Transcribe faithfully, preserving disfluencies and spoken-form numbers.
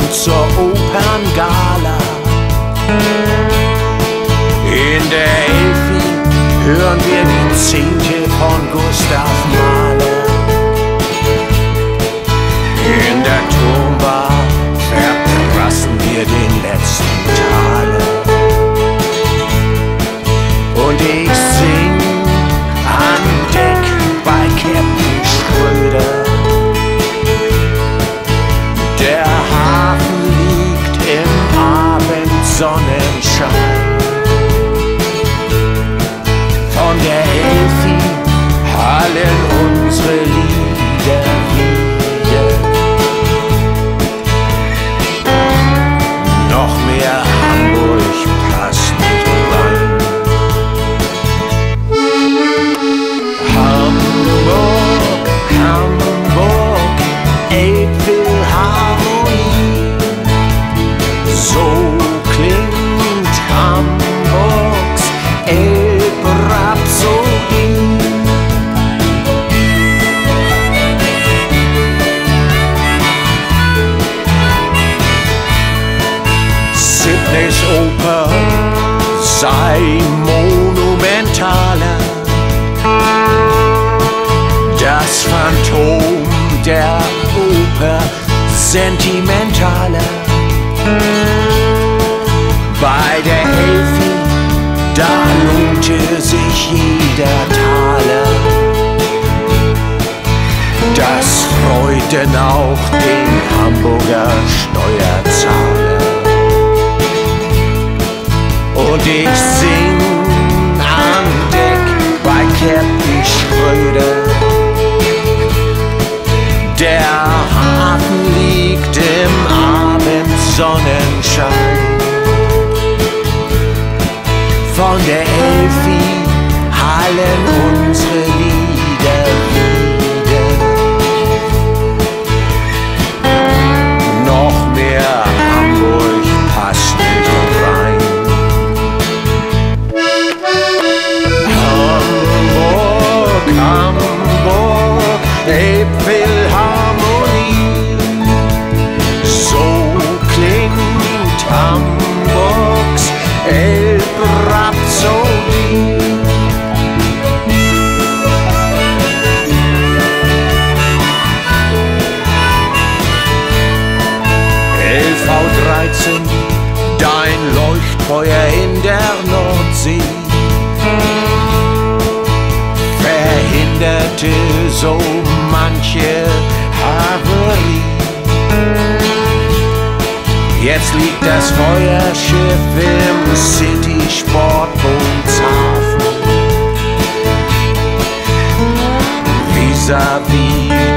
und zur Operngala. In der Elfi hören wir die Zehnte von Gustav Mahler. In der Turmbar verprassen wir den letzten Taler. Und ich sing an Deck bei Captain Schröder. Der Hafen liegt im Abendsonnenschein. Von der Elfi hallen unsere Lieder wieder. Noch mehr Hamburg passt nicht rein. Hamburg, Hamburg, Elbphilharmonie. So klingt Hamburgs Elbrapsodie. Sydneys Oper sei monumentaler. Das Phantom der Oper sentimentaler. Bei der Elfi, da lohnte sich jeder Taler. Das freut denn auch den Hamburger Steuerzahler. Und ich sing an Deck bei Captain Schröder. Der Hafen liegt im Abendsonnenschein. Von der Elfi hallen unsere Lieder wieder. Noch mehr Hamburg passt nicht rein. Hamburg, Hamburg, Elbphilharmonie. So klingt Hamburgs Elbrapsodie. L V dreizehn, dein Leuchtfeuer in der Nordsee verhinderte so manche Havarie. Jetzt liegt das Feuerschiff im City-Sportbootshafen. Vis-à-vis